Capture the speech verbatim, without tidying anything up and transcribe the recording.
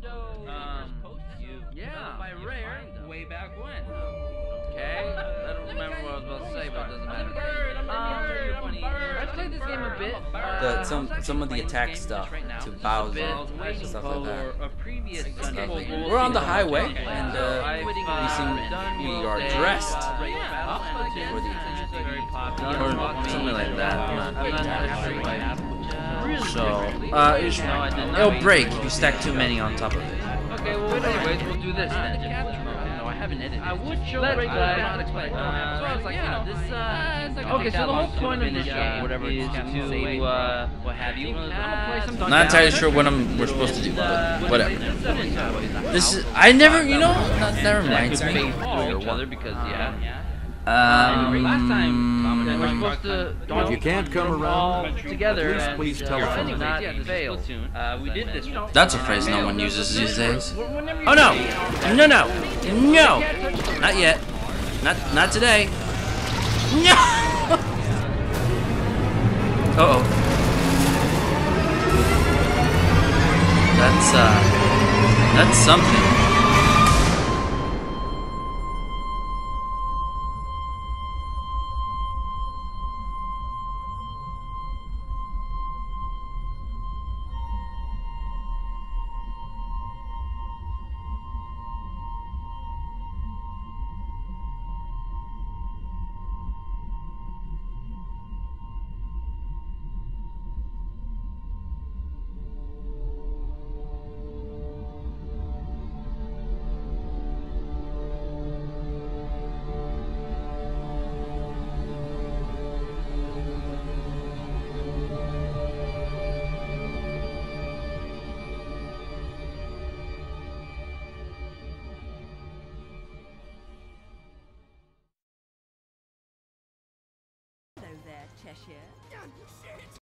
Um, you Yeah, by you Rare find them. way back when. Okay, I don't remember what I was about to say, but it doesn't matter. Um, I've played this game a bit. Uh, The, some how's some of the actually attack playing stuff this right now? to Just a Bowser, bit. Waiting stuff like that. for a previous It's lovely. World We're on the Series highway, Okay. and So uh, I've, we uh, seem done we World are Day, dressed uh, regular Yeah, battle, I'll and again. for the it's very popular. or something like that. I'm not I'm not entirely sure sure. why. So, uh, it's, No, I did not. it'll break if you stack too many on top of it. Okay, well, anyways, we'll do this then. No, I haven't edited. I would show Let's break uh, guys. not explain. Uh, So I was like, yeah, you know, this uh, it's like Okay, so the whole point of this this game, game whatever is it's to, uh, what have you? I'm gonna play some Not entirely sure what I'm we're supposed to do, but whatever. This is I never, you know, that, that reminds me. each other because yeah. Um, Last time we're supposed to. If you can't come around, together, please, please telephone. Anyways, not fail. Uh, we did this. that's a phrase no one uses these days. Oh no, no, no, no, not yet, not not today. No. Uh oh. That's uh, that's something. Hello there, Cheshire.